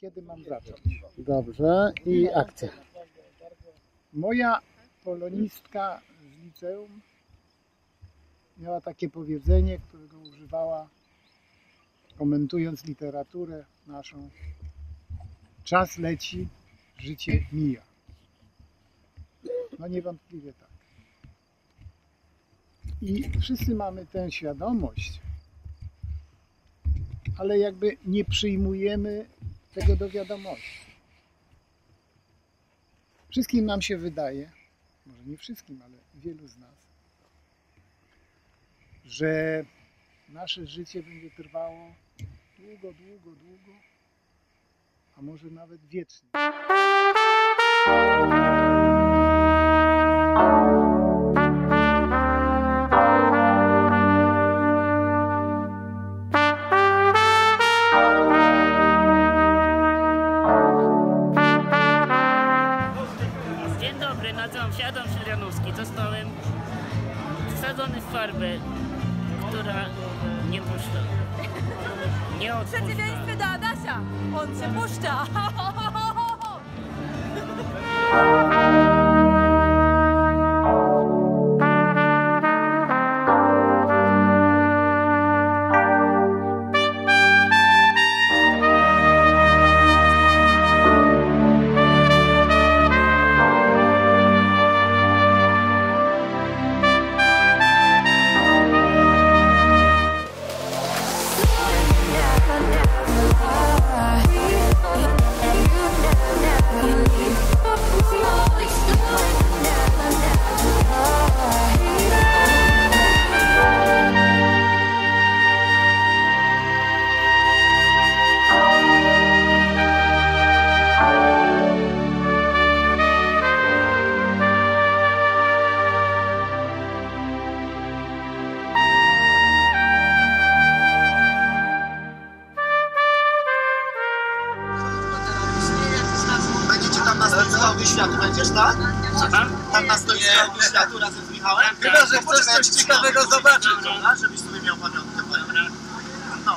kiedy mam zacząć. Dobrze, i akcja. Moja polonistka z liceum miała takie powiedzenie, którego używała, komentując literaturę naszą: czas leci, życie mija. No niewątpliwie tak. I wszyscy mamy tę świadomość, ale jakby nie przyjmujemy tego do wiadomości. Wszystkim nam się wydaje, może nie wszystkim, ale wielu z nas, że nasze życie będzie trwało długo, długo, długo, a może nawet wiecznie. Dzień dobry, nazywam się Adam Szydrianowski. Zostałem wsadzony w farbę, która nie puszcza. Nie odpuszcza. Przeciwieństwie do Adasia, on się puszcza. Światu będziesz, tak? Co tam? Tam na stoisku światu razem z Michałem? Chyba, że chcesz coś ciekawego zobaczyć, prawda? Żebyś sobie miał pamiątkę. No.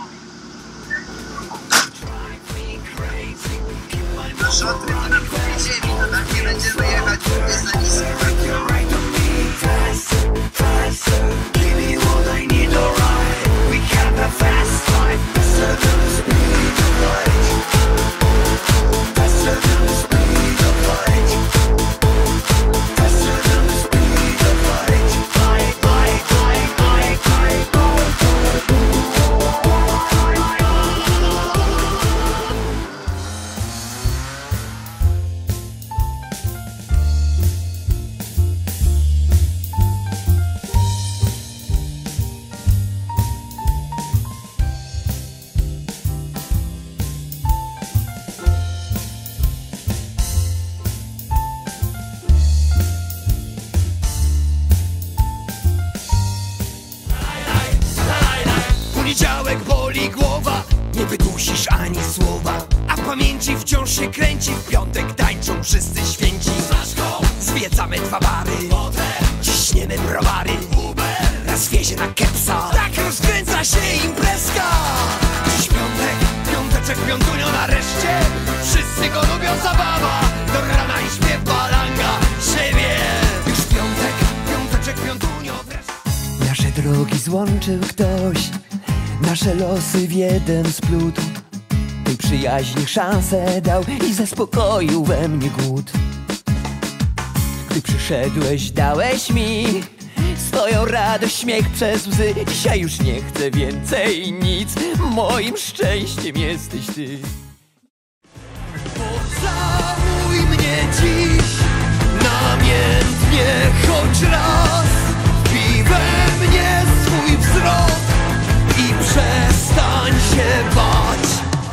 Nasz odkryty na północy ziemi, to tam nie będziemy jechać, jest za nisko. Poniedziałek boli głowa, nie wydusisz ani słowa, a w pamięci wciąż się kręci. W piątek tańczą wszyscy święci. Zwiedzamy dwa bary, ciśniemy browary, raz wiezie na kepsa, tak rozkręca się imprezka. Dziś piątek, piąteczek, piątunio nareszcie, wszyscy go lubią, zabawa do rana i śpiew balanga siebie. Już piątek, piąteczek, piątunio wreszcie. Nasze drogi złączył ktoś, nasze losy w jeden splótł. Tej przyjaźni szansę dał i zaspokoił we mnie głód. Gdy przyszedłeś, dałeś mi swoją radość, śmiech przez łzy. Dzisiaj już nie chcę więcej nic, moim szczęściem jesteś ty. Pocałuj mnie dziś namiętnie, choć raz. Wbij we mnie swój wzrok i przestań się bać.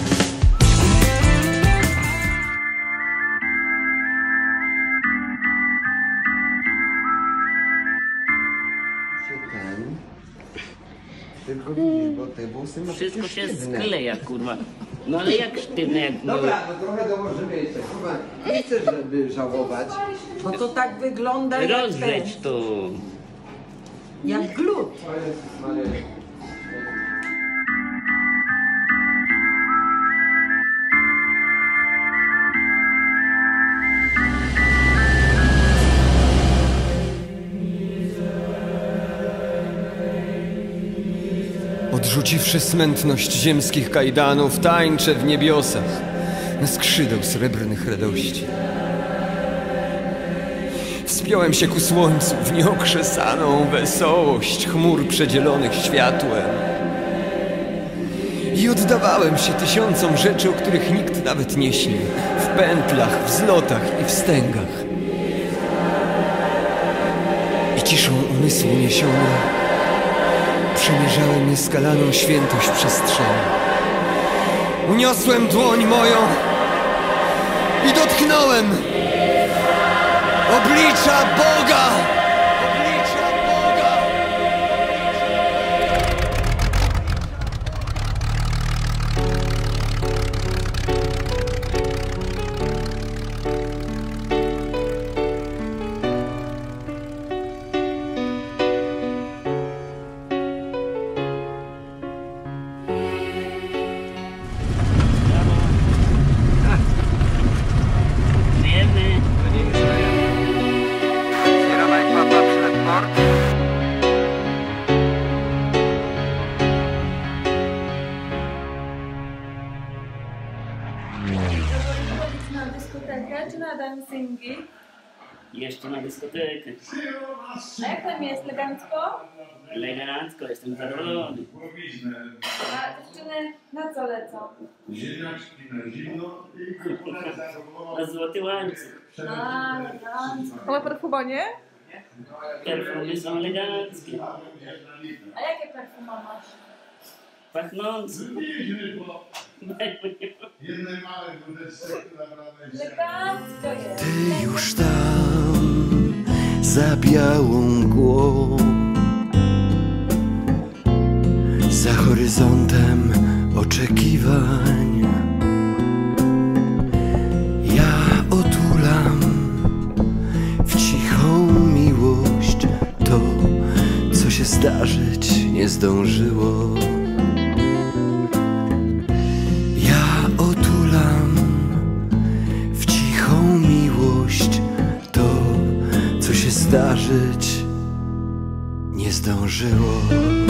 Tylko widzisz, bo te włosy ma Wszystko się sztywne. skleja, kurwa. No ale jak sztywne, jak... Dobra, no trochę dołożymy jeszcze. Kurwa, nie chcę, żeby żałować. Bo to tak wygląda jak Rozrzeć to. jak glut. O Jezus Maria. Porzuciwszy smętność ziemskich kajdanów, tańczę w niebiosach na skrzydeł srebrnych radości. Wspiąłem się ku słońcu w nieokrzesaną wesołość chmur przedzielonych światłem i oddawałem się tysiącom rzeczy, o których nikt nawet nie śnił, w pętlach, wzlotach i wstęgach. I ciszą umysłu niesiony przemierzałem nieskalaną świętość przestrzeni. Uniosłem dłoń moją i dotknąłem oblicza Boga! Oblicza Boga! Wiemy. Na dyskotekę czy na dancingi? Jeszcze na dyskotekę. A jak tam jest? Elegancko? Elegancko, jestem zadowolony. A dziewczyny na co lecą? Ziemniaczki na zimno i Na złoty łańcuch. A, elegancko. Ale perfuma nie? Perfumy są eleganckie. A jakie perfuma masz? Pachnące. jednej małej wódeczce, która naprawdę Elegancko jest. Ty już tam, za białą mgłą, za horyzontem oczekiwań. Ja otulam w cichą miłość to, co się zdarzyć nie zdążyło. Ja otulam w cichą miłość to, co się zdarzyć nie zdążyło.